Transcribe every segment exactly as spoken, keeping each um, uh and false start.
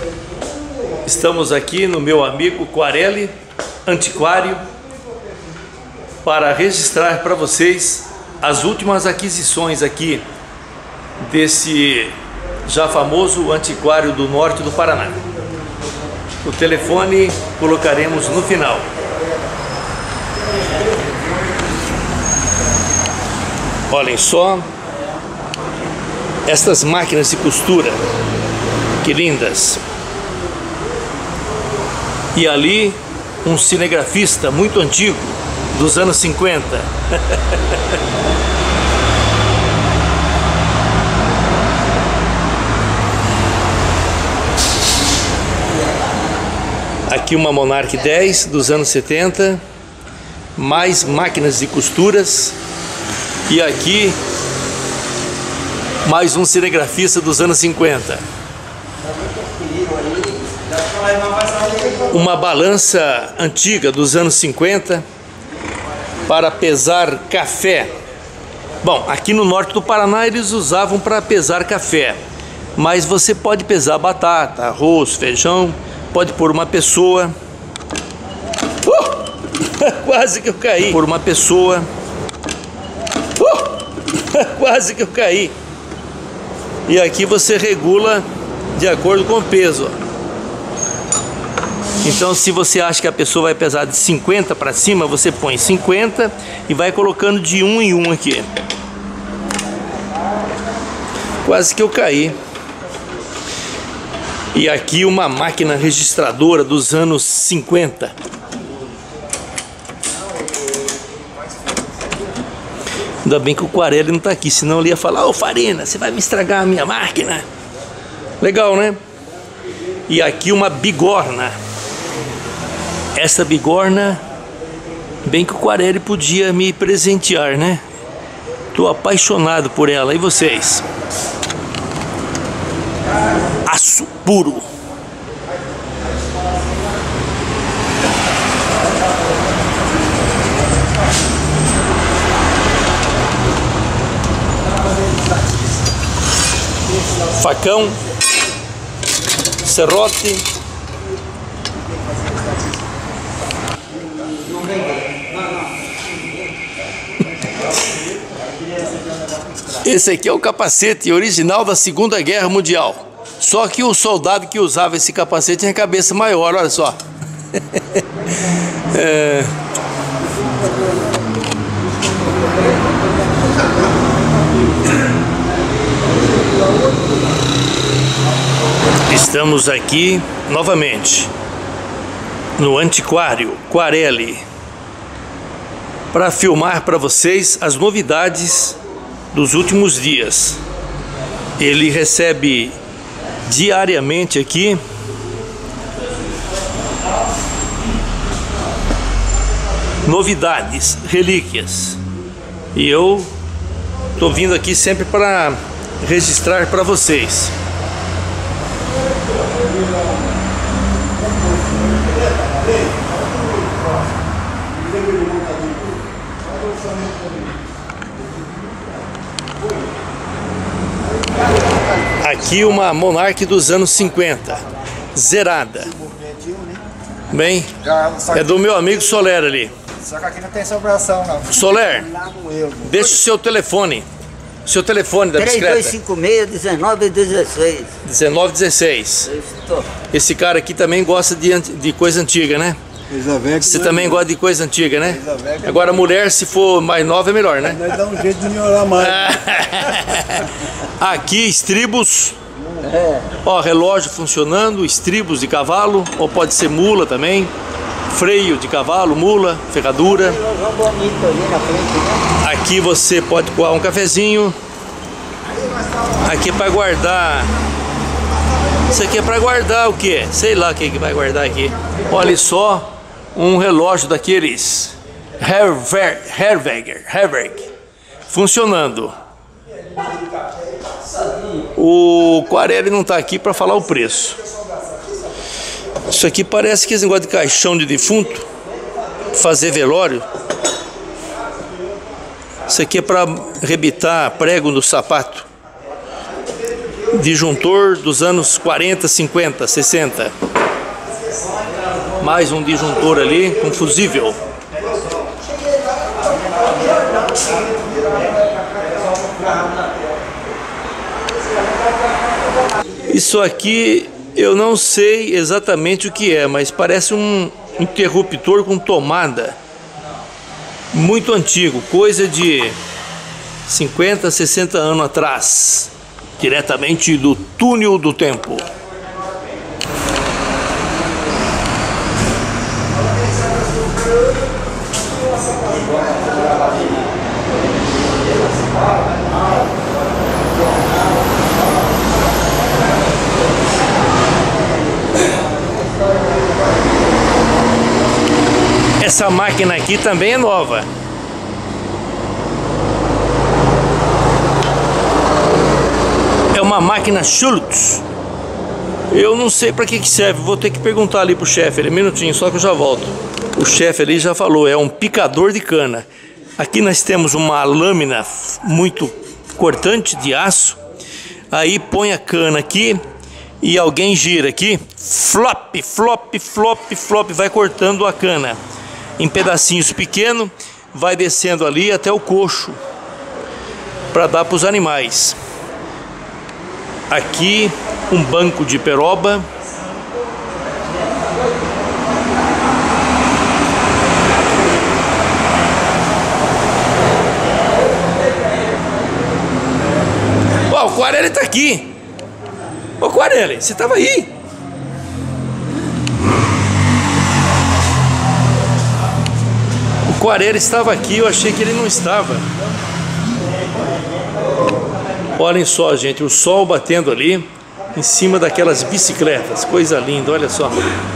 Estamos aqui no meu amigo Quarelli Antiquário para registrar para vocês as últimas aquisições aqui desse já famoso antiquário do norte do Paraná. O telefone colocaremos no final. Olhem só estas máquinas de costura, que lindas. E ali um cinegrafista muito antigo, dos anos cinquenta. Aqui uma Monarch dez dos anos setenta, mais máquinas de costuras. E aqui mais um cinegrafista dos anos cinquenta. Uma balança antiga dos anos cinquenta para pesar café. Bom, aqui no norte do Paraná eles usavam para pesar café, mas você pode pesar batata, arroz, feijão, pode pôr uma pessoa. Uh! Quase que eu caí. Por uma pessoa. Uh! Quase que eu caí. E aqui você regula de acordo com o peso. Então, se você acha que a pessoa vai pesar de cinquenta para cima, você põe cinquenta e vai colocando de um em um aqui. Quase que eu caí. E aqui uma máquina registradora dos anos cinquenta. Ainda bem que o Quarelli não está aqui, senão ele ia falar: ô Farina, você vai me estragar a minha máquina. Legal, né? E aqui uma bigorna. Essa bigorna, bem que o Quarelli podia me presentear, né? Tô apaixonado por ela. E vocês? Aço puro. Facão, serrote. Esse aqui é o capacete original da Segunda Guerra Mundial. Só que o soldado que usava esse capacete tinha cabeça maior, olha só. é... Estamos aqui novamente no antiquário Quarelli para filmar para vocês as novidades dos últimos dias. Ele recebe diariamente aqui novidades, relíquias, e eu tô vindo aqui sempre para registrar para vocês. Aqui uma Monarch dos anos cinquenta, zerada. Bem, é do meu amigo Soler ali. Só que aqui não tem sobração, não. Soler, deixa o seu telefone. Seu telefone da bicicleta. três dois cinco seis, dezenove dezesseis. dezenove dezesseis. Esse cara aqui também gosta de, de coisa antiga, né? Você também gosta de coisa antiga, né? Agora a mulher, se for mais nova, é melhor, né? Vai dar um jeito de melhorar mais. Aqui, estribos. Ó, relógio funcionando, estribos de cavalo, ou pode ser mula também. Freio de cavalo, mula, ferradura. Aqui você pode coar um cafezinho. Aqui é para guardar. Isso aqui é para guardar o que? Sei lá o que, que vai guardar aqui. Olha só, um relógio daqueles Herweg, Herweg, funcionando. O Quarelli não está aqui para falar o preço. Isso aqui parece que esse negócio de caixão de defunto, fazer velório. Isso aqui é para rebitar prego no sapato. Disjuntor dos anos quarenta, cinquenta, sessenta. Mais um disjuntor ali com fusível. Isso aqui eu não sei exatamente o que é, mas parece um interruptor com tomada. Muito antigo, coisa de cinquenta, sessenta anos atrás. Diretamente do túnel do tempo. Essa máquina aqui também é nova. É uma máquina Schultz. Eu não sei para que que serve, vou ter que perguntar ali pro chefe, um minutinho, só que eu já volto. O chefe ali já falou, é um picador de cana. Aqui nós temos uma lâmina muito cortante de aço. Aí põe a cana aqui e alguém gira aqui, flop, flop, flop, flop, vai cortando a cana em pedacinhos pequenos, vai descendo ali até o coxo para dar para os animais. Aqui um banco de peroba. Ó, o Quarelli tá aqui. Ô Quarelli, você tava aí? O Quarelli estava aqui, eu achei que ele não estava. Olhem só, gente, o sol batendo ali em cima daquelas bicicletas, coisa linda, olha só.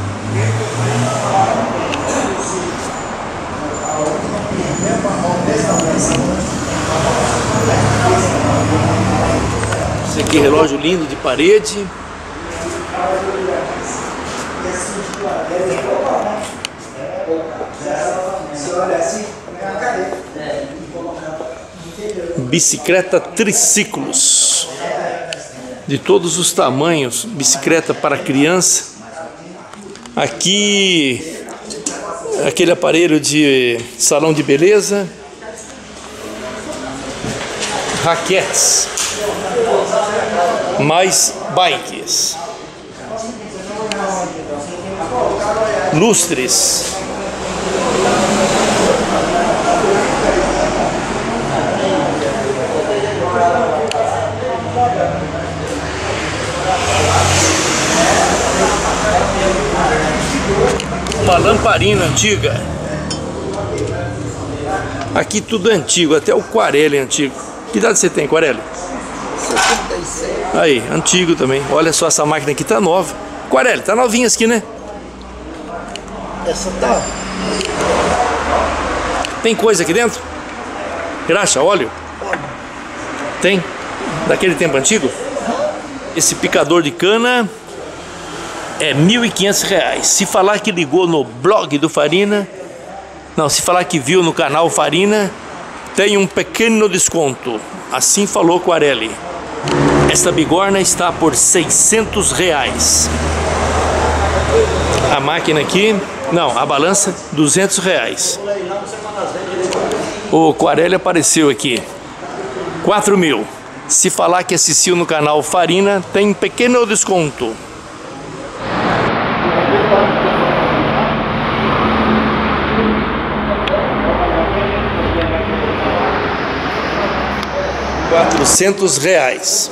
Esse aqui, relógio lindo de parede. Bicicleta triciclos de todos os tamanhos, bicicleta para criança. Aqui aquele aparelho de salão de beleza, raquetes, mais bikes, lustres. Uma lamparina antiga. Aqui tudo é antigo, até o Quarelli é antigo. Que idade você tem, Quarelli? setenta e sete. Aí, antigo também. Olha só, essa máquina aqui tá nova. Quarelli, tá novinha essa aqui, né? Essa tá. Tem coisa aqui dentro? Graxa, óleo? Tem? Daquele tempo antigo? Esse picador de cana é mil e quinhentos reais. Se falar que ligou no blog do Farina, não, se falar que viu no canal Farina, tem um pequeno desconto. Assim falou Quarelli. Esta bigorna está por seiscentos reais. A máquina aqui, não, a balança, duzentos reais. O Quarelli apareceu aqui, quatro mil. Se falar que assistiu no canal Farina, tem pequeno desconto. quatrocentos reais.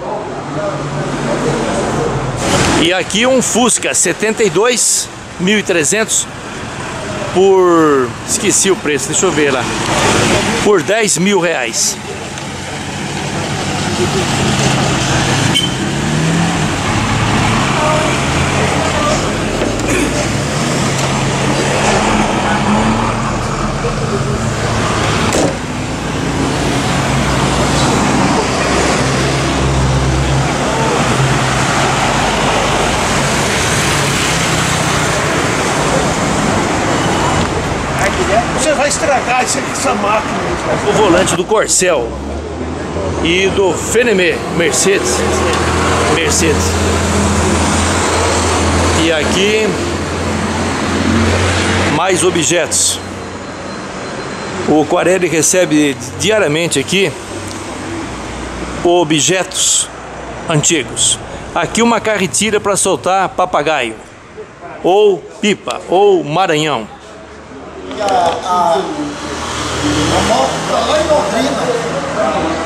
E aqui um Fusca setenta e dois, mil e trezentos por... esqueci o preço, deixa eu ver lá. Por dez mil reais. Você vai estragar essa máquina. O volante do Corcel. e do Fenemé, Mercedes. Mercedes. E aqui mais objetos. O Quarelli recebe diariamente aqui objetos antigos. Aqui uma carretira para soltar papagaio, ou pipa, ou maranhão. E a, a, a moto tá lá em Londrina.